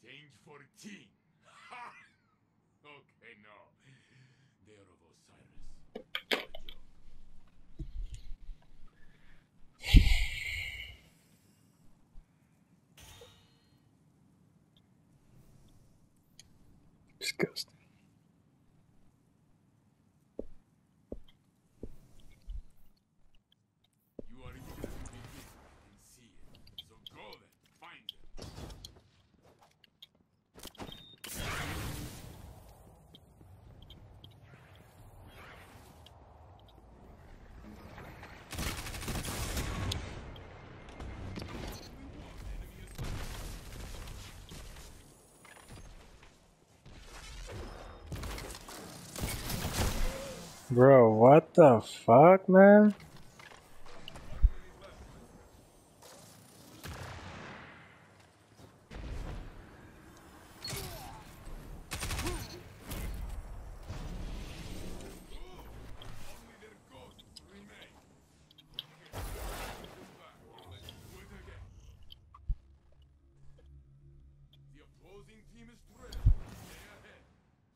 Change 14. Ha! Okay, no. They are of Osiris. A joke. Disgusting. You are eager to begin. I can see it. So go then. Find them. Bro, what the fuck, man? Only their ghosts remain. Come back and let's do it again. The opposing team is trailed. Stay ahead.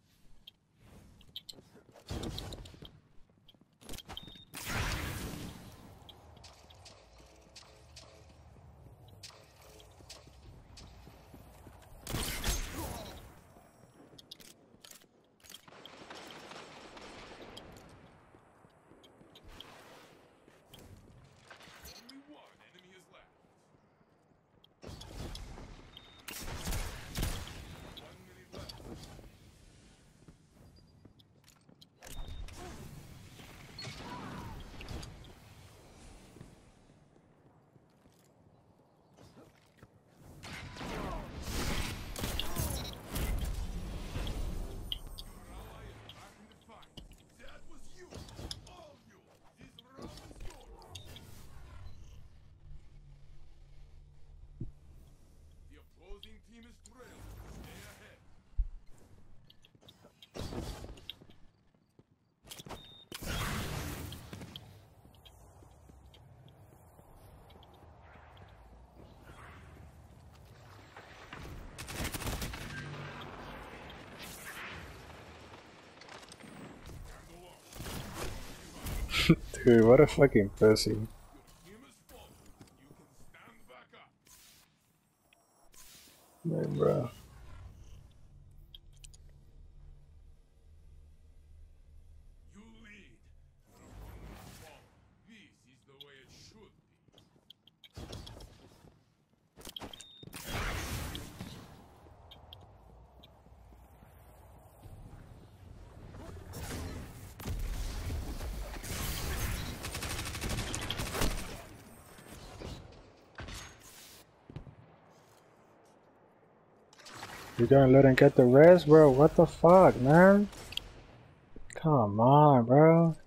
Only one enemy is left. 1 minute left. Your ally is back in the fight. That was you. All you. This round is yours. The opposing team is trailed. Stay ahead. Handle off. Dude, what a fucking pussy. Your team is fallen. You can stand back up. Man, bro. You lead. Your opponent follow. This is the way it should be. You gonna let him get the rest, bro? What the fuck, man? Come on, bro.